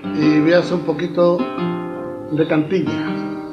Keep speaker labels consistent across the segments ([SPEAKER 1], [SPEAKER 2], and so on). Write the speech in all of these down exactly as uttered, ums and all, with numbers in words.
[SPEAKER 1] y voy a hacer un poquito de Cantiñas.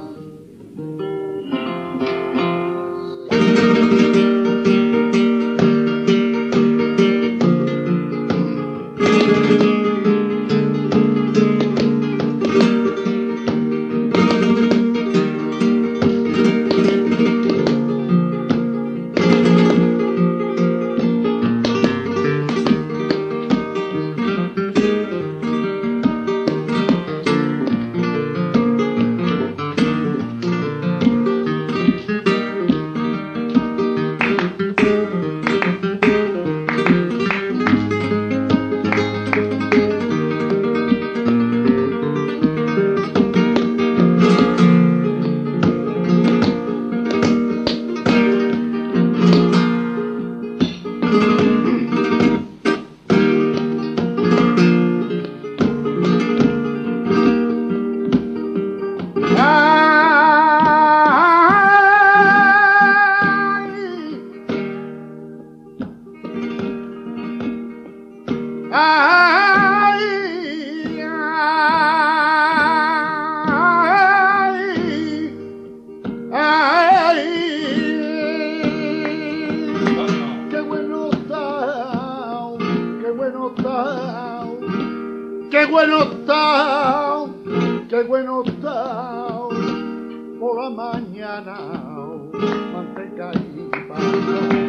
[SPEAKER 2] Qué bueno está, qué bueno está, por la mañana, manteca y pan.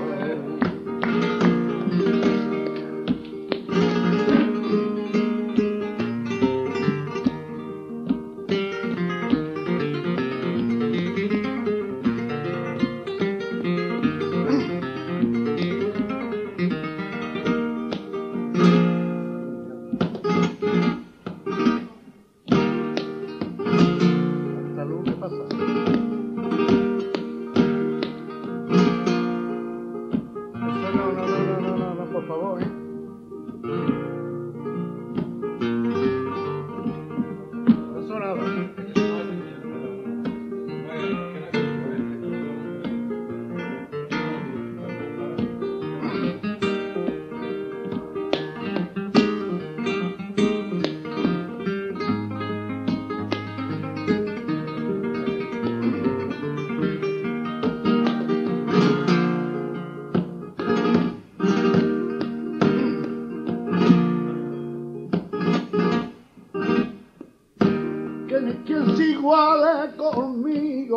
[SPEAKER 2] Quien se iguale conmigo,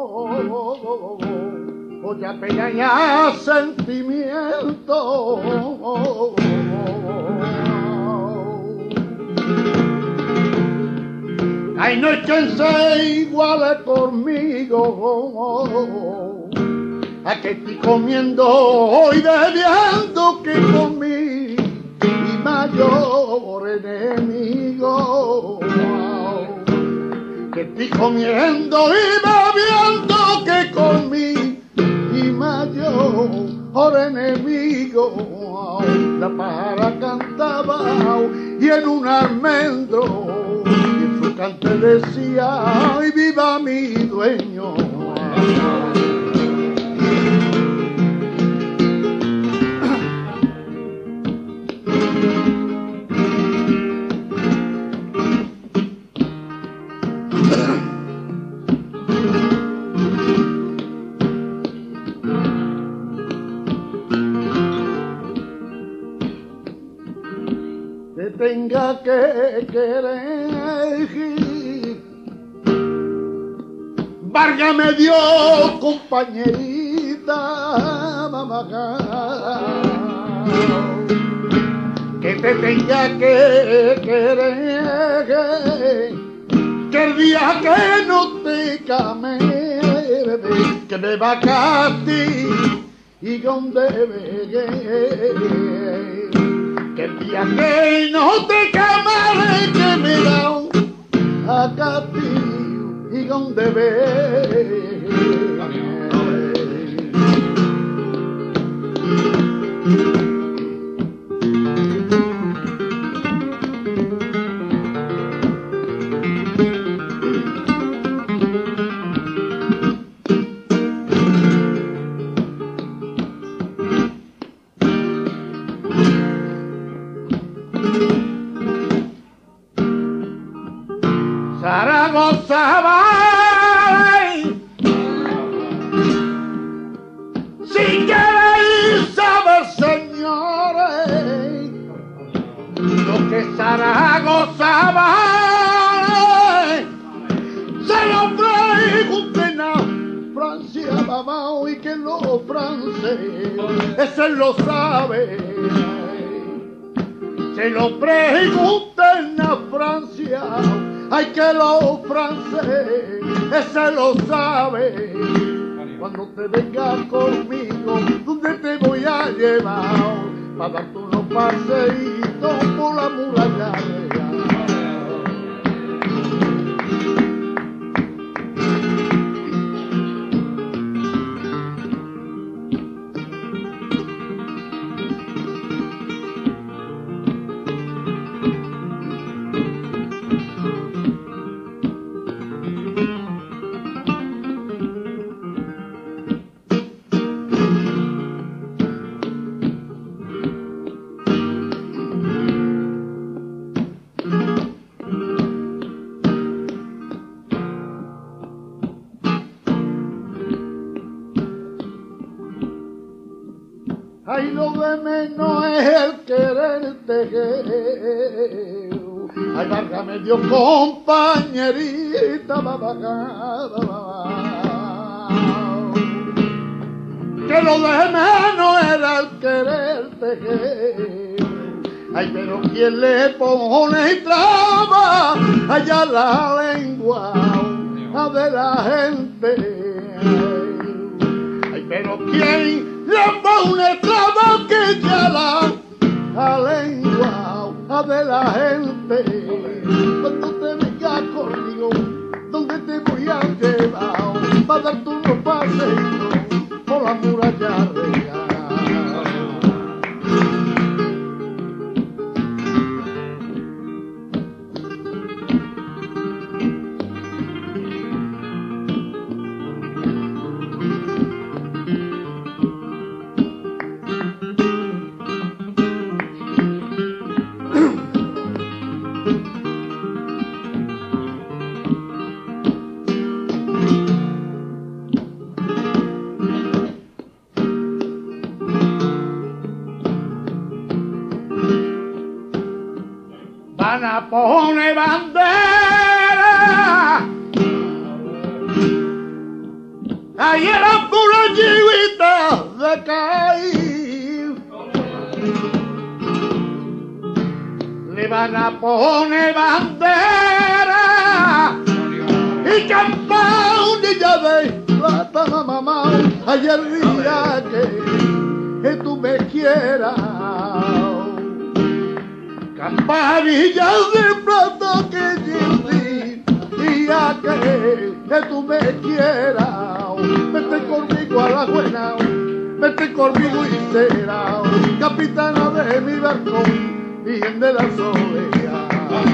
[SPEAKER 2] o ya pequeña sentimiento. Ay, no hay quien se iguale conmigo, a que estoy comiendo y bebiendo que comí mi mayor enemigo. Que estoy comiendo y bebiendo que comí mi mayor enemigo. La pájara cantaba y en un almendro y en su cante decía: ¡ay, viva mi dueño! Que tenga que querer, válgame Dios, compañerita, mamá, que te tenga que querer, que el día que no te came, que me va a castigar y donde ve. Que el día que no te camare, que me da a castigo y donde ve. Zaragoza Bay. Si queréis saber, señores, lo que Zaragoza Bay, se lo pregunten a Francia, mamá, y que los franceses, ese lo sabe. Se lo pregunten a Francia, ay, que los franceses, ese lo sabe. Cuando te vengas conmigo, ¿dónde te voy a llevar? Para darte unos paseitos por la muralla real. Ay, lo de menos es el quererte. Ay, válgame Dios, compañerita, que lo de menos era el quererte. Ay, pero ¿quién le pone traba allá la lengua de la gente? Ay, pero ¿quién le pone traba que ya la, la lengua de la gente? Cuando te vengas conmigo, ¿dónde te voy a llevar? Para darte unos paseitos por la muralla real. Van a poner bandera ahí en la pura chivita de caer. Le van a poner bandera y campanilla de plata, mamá, ayer día que, que tú me quieras. Campanillas de plata que yo di, y a que, que tú me quieras. Vete conmigo a la buena, vete conmigo y será capitana de mi barco, bien de la soledad.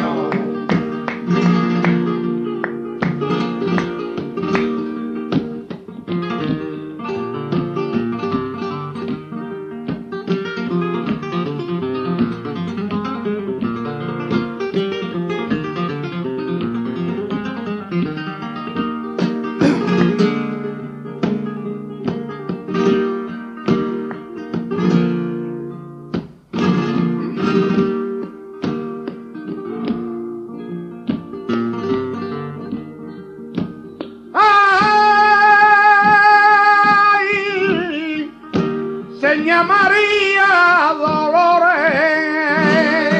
[SPEAKER 2] Seña María Dolores,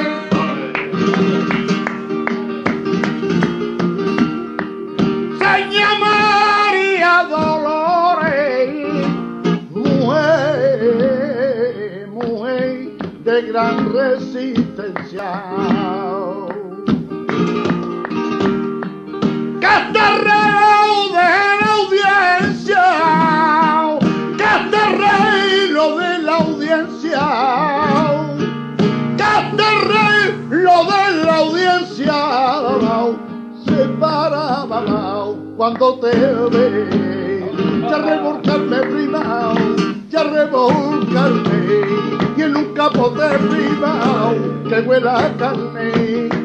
[SPEAKER 2] Seña María Dolores, mujer, mujer de gran resistencia, que te reude la audiencia, que te reino de la audiencia, que te reino de la audiencia, se paraba cuando te ve, ya revolcarme primao, ya revolcarme, y en un capote primao, que huela a carne,